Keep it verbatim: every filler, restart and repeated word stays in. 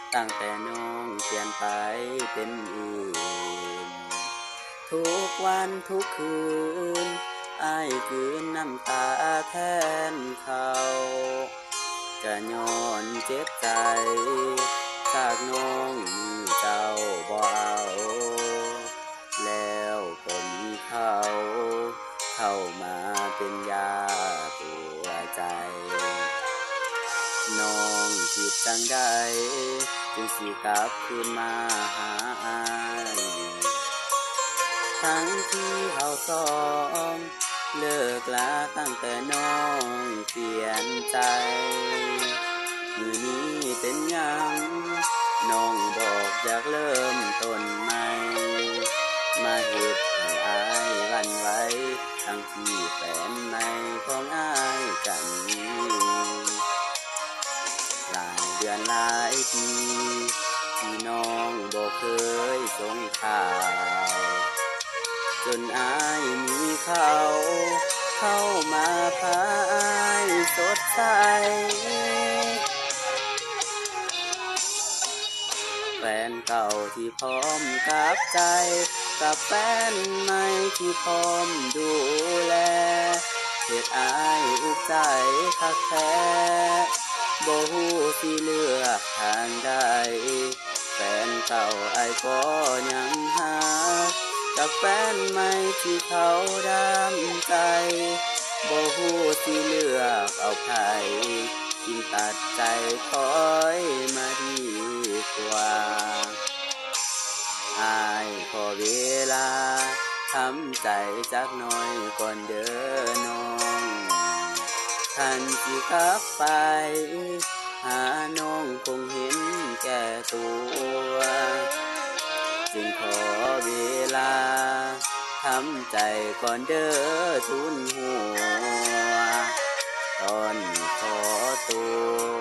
ตั้งแต่น้องเปลี่ยนไปเป็นอื่นทุกวันทุกคืนอ้ายคืนน้ำตาแทนเขาจะย้อนเจ็บใจจากน้องมีเจ้าบ่เอาแล้วก็มีเขาเข้ามาเป็นยาตัวใจน้องผิดจังใดจึงสิกลับคืนมาหาอ้ายทั้งที่เขาสองเลิกลาตั้งแต่น้องเปลี่ยนใจมือนี้เป็นยังน้องบอกอยากเริ่มต้นใหม่มาเฮ็ดให้อ้ายหวั่นไหวทั้งที่แฟนใหม่ของอ้ายกันหลายเดือนหลายปีที่น้องบอกเคยส่งข่าวจนอ้ายมีเขาเข้ามาพาอ้ายสดใสแฟนเก่าที่พร้อมกับใจกับแฟนใหม่ที่พร้อมดูแลเหตุอ้ายอุกใจคักแท้บ่ฮู้สิเลือกทางใดแฟนเก่าอ้ายก็ยังหากับแฟนใหม่ที่เขาดำใจบ่ฮู้สิเลือกเอาไผจึงตัดใจถอยมาดีกว่าอ้ายขอเวลาทำใจจักหน่อยก่อนเด้อน้องทันสิกลับไปหาน้องคงเห็นแก่ตัวจึงขอเวลาทำใจก่อนเด้อทุนหัวตอนขอตัว